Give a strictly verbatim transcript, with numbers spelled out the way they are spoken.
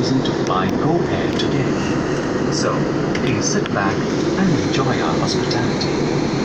chosen to fly Go Air today. So, please sit back and enjoy our hospitality.